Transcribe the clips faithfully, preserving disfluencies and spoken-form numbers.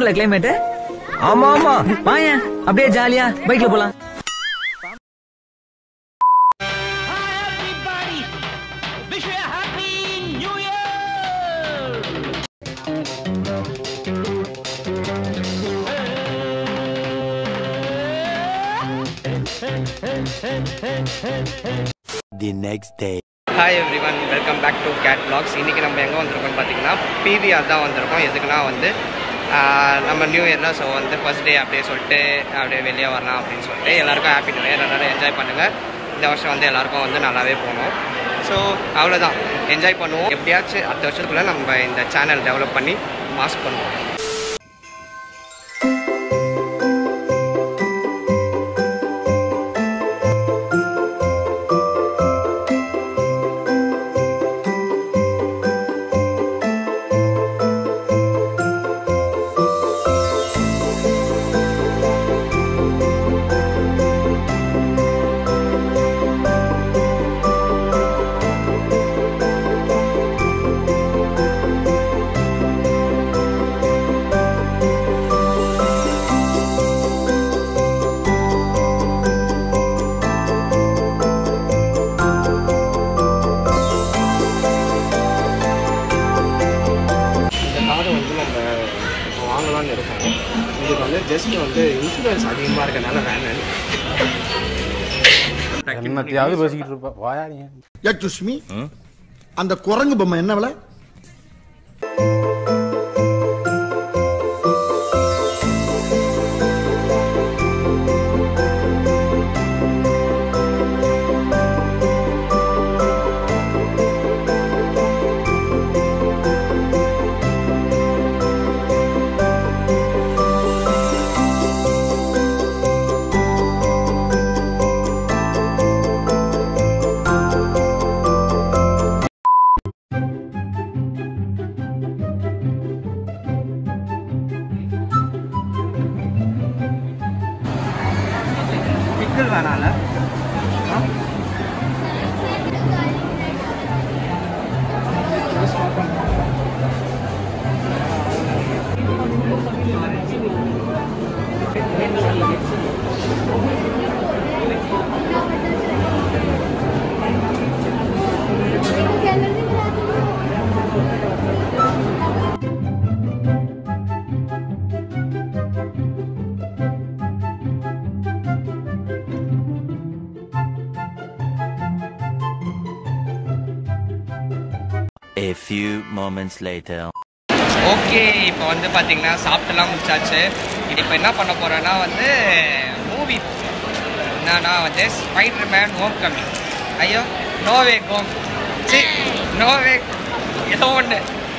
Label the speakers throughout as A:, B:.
A: சூப்பர்ல கிளைமேட்.
B: ஆமா ஆமா
A: வாங்க அப்படியே ஜாலியா பைக்ல போலாம்.
C: The next day.
B: Hi everyone, welcome back to cat vlogs. இன்றைக்கி நம்ம எங்கே வந்திருக்கோம்னு பார்த்தீங்கன்னா பிவிஆர் தான் வந்திருக்கோம். எதுக்குன்னா வந்து நம்ம நியூ இயரில் ஸோ வந்து ஃபர்ஸ்ட் டே அப்படியே சொல்லிட்டு அப்படியே வெளியே வரலாம் அப்படின்னு சொல்லிட்டு எல்லாருக்கும் ஹாப்பி நியூ இயர், எல்லாரும் என்ஜாய் பண்ணுங்கள். இந்த வருஷம் வந்து எல்லாருக்கும் வந்து நல்லாவே போகணும். ஸோ அவ்வளோதான், என்ஜாய் பண்ணுவோம். எப்படியாச்சும் அடுத்த வருஷத்துக்குள்ளே நம்ம இந்த சேனல் டெவலப் பண்ணி மாஸ் பண்ணுவோம். வாங்கலான்னு இருக்கோம். இதுக்கு வந்து ஜஸ்ட் வந்து இன்சூரன்ஸ் அதிகமாக இருக்கனால வேணும்.
D: என்னத்தையாவது பேசிக்கிட்டு இருப்பா வாயா நீ.
E: யக்ஷுஷ்மி, அந்த குரங்கு பொம்மை என்ன விலை?
B: பிக்கல் வேணால
C: A few moments later.
B: Okay, இப்போ வந்து பார்த்தீங்கன்னா சாப்பிட்டுலாம் முடிச்சாச்சு. இது இப்போ என்ன பண்ண போகிறேன்னா வந்து மூவி என்னன்னா வந்து ஸ்பைடர் மேன் ஹோம் கமிங். ஐயோ நோவே கோம் சி நோவே ஏதோ ஒன்று.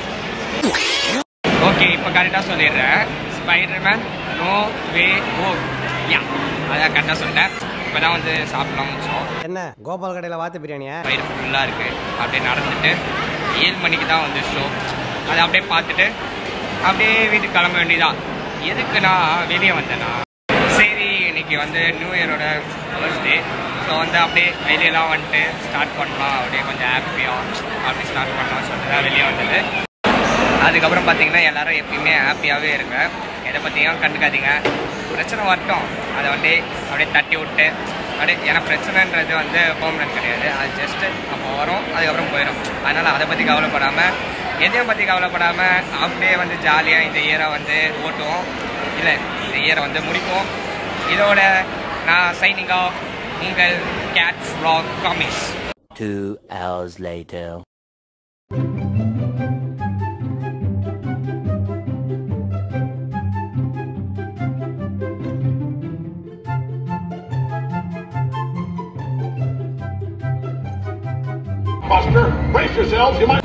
B: ஓகே, இப்போ கரெக்டாக சொல்லிடுறேன். Spider Man no way home. Yeah, அதான் கரெக்டாக சொல்லிட்டேன். இப்போ தான் வந்து சாப்பிட்லாம் முடிச்சோம்.
F: என்ன கோபால் கடையில் வாத்து பிரியாணியா?
B: வயிறு ஃபுல்லாக இருக்குது. அப்படியே நடந்துட்டு ஏழு மணிக்கு தான் வந்து ஷோ. அதை அப்படியே பார்த்துட்டு அப்படியே வீட்டுக்கு கிளம்ப வேண்டியதான். எதுக்கு நான் வெளியே வந்தேன்னா, சரி இன்னைக்கு வந்து நியூ இயரோட ஃபர்ஸ்ட் டே, ஸோ வந்து அப்படியே வெளியெல்லாம் வந்துட்டு ஸ்டார்ட் பண்ணலாம், அப்படியே கொஞ்சம் ஹாப்பியாக அப்படி ஸ்டார்ட் பண்ணலாம் சொல்லிட்டு தான் வெளியே வந்தது. அதுக்கப்புறம் பார்த்தீங்கன்னா எல்லோரும் எப்பயுமே ஹாப்பியாகவே இருங்க, எதை பற்றியும் கண்டுக்காதீங்க. பிரச்சனை வரட்டும், அதை வந்து அப்படியே தட்டி விட்டு அப்படியே, ஏன்னா பிரச்சனைன்றது வந்து பெர்மனன்ட் கிடையாது, அது ஜஸ்ட்டு அப்போ வரும் அதுக்கப்புறம் போயிடும். அதனால் அதை பற்றி கவலைப்படாமல், எதையும் பற்றி கவலைப்படாமல் அப்படியே வந்து ஜாலியாக இந்த இயரை வந்து ஓட்டுவோம், இல்லை இந்த இயரை வந்து முடிப்போம். இதோட நான் சைனிங் ஆஃப், உங்கள் cats vlog comics.
C: Two hours later.
G: Buster, brace yourselves, you might